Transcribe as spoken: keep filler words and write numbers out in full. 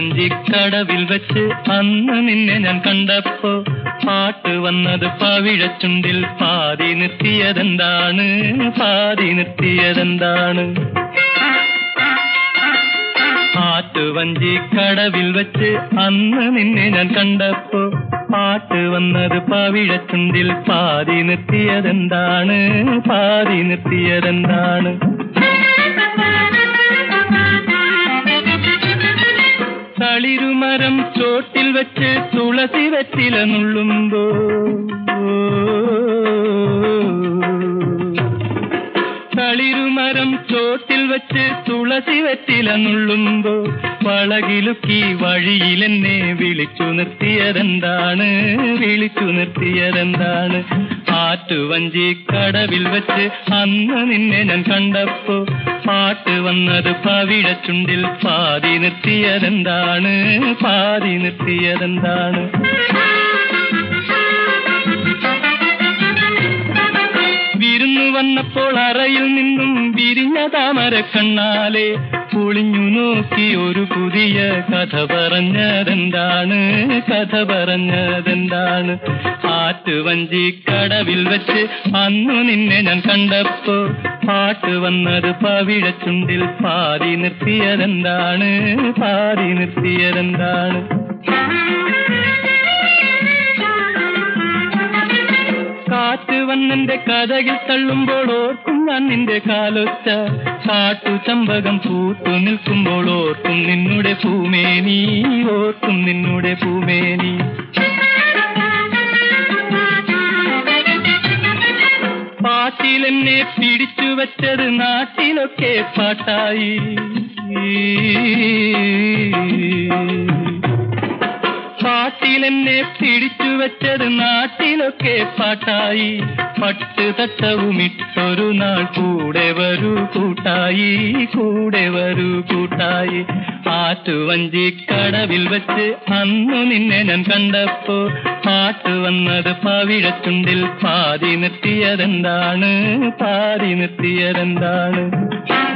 വഞ്ചിക്കടവിൽ വെച്ച് അന്ന് നിന്നെ ഞാൻ കണ്ടപ്പോ പാട്ട് വന്നത് പവിഴച്ചുണ്ടിൽ പാതി നിർത്തിയതെന്താണ് പാതി നിർത്തിയതെന്താണ് ആറ്റുവഞ്ചിക്കടവിൽ വെച്ച് അന്ന് നിന്നെ ഞാൻ കണ്ടപ്പോ പാട്ട് വന്നത് പവിഴച്ചുണ്ടിൽ പാതി നിർത്തിയതെന്താണ് പാതി നിർത്തിയതെന്താണ് തളിരുമരം ചോട്ടിൽ വെച്ച് തുളസി വെറ്റില നുള്ളുമ്പോ തളിരുമരം ചോട്ടിൽ വെച്ച് തുളസി വെറ്റില നുള്ളുമ്പോ വളകിലുക്കി വഴിയിലെന്നെ വിളിച്ചു നിർത്തിയതെന്താണ് വിളിച്ചു നിർത്തിയതെന്താണ് ആറ്റുവഞ്ചിക്കടവിൽ വെച്ച് അന്ന് നിന്നെ ഞാൻ കണ്ടപ്പോ പാട്ട് വന്നത് പവിഴച്ചുണ്ടിൽ പാതി നിർത്തിയതെന്താണ് പാതി നിർത്തിയതെന്താണ് വിരുന്നു വന്നപ്പോൾ അറയിൽ നിന്നും വിരിഞ്ഞ താമര കണ്ണാലെ പൊളിഞ്ഞു നോക്കി ഒരു പുതിയ കഥ പറഞ്ഞതെന്താണ് കഥ പറഞ്ഞതെന്താണ് ആറ്റുവഞ്ചിക്കടവിൽ വെച്ച് അന്നു നിന്നെ ഞാൻ കണ്ടപ്പോ പാട്ട് വന്നത് പവിഴച്ചുണ്ടിൽ പാതി നിർത്തിയതെന്താണ് പാതി നിർത്തിയതെന്താണ് കാറ്റ് വന്നെന്റെ കഥകിൽ തള്ളുമ്പോൾ ഓർക്കും ഞാൻ നിന്റെ കാലൊച്ച കാട്ടു ചമ്പകം പൂത്തു നിൽക്കുമ്പോൾ ഓർക്കും നിന്നുടെ പൂമേനി ഓർക്കും നിന്നുടെ പൂമേനി പാട്ടിലെന്നെ പിടിച്ചു വച്ചത് നാട്ടിലൊക്കെ പാട്ടായി പാട്ടിലെന്നെ പിടിച്ചു വെച്ചത് നാട്ടിലൊക്കെ പാട്ടായി പട്ട് തട്ടവുമിട്ടൊരു നാൾ കൂടെ വരൂ കൂട്ടായി കൂടെ വരൂ കൂട്ടായി ആറ്റുവഞ്ചിക്കടവിൽ വെച്ച് അന്നു നിന്നെ ഞാൻ കണ്ടപ്പോ പാട്ട് വന്നത് പവിഴച്ചുണ്ടിൽ പാതി നിർത്തിയതെന്താണ് പാതി നിർത്തിയതെന്താണ്